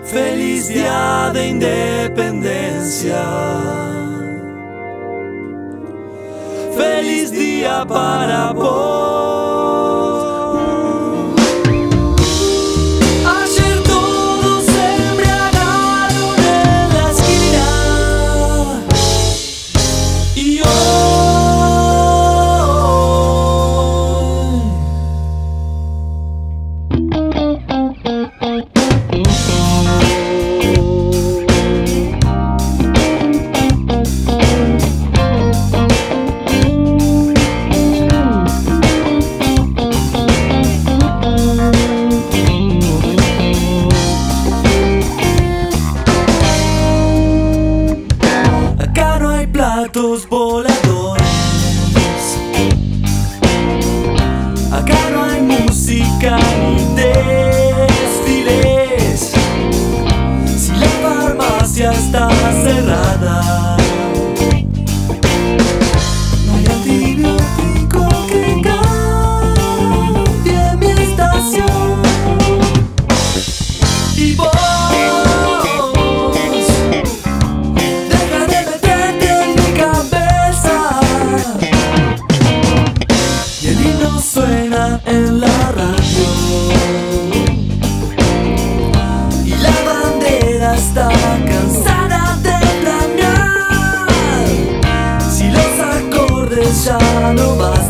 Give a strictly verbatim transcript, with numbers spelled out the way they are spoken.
Feliz día de independencia. Feliz día para vos. Ayer todos se embriagaron en la esquina y hoy platos voladores. Acá no hay música ni desfiles. Si la farmacia está cerrada, no hay antibiótico que cambie mi estación. Y vos suena en la radio y la bandera está cansada de planear. Si los acordes ya no van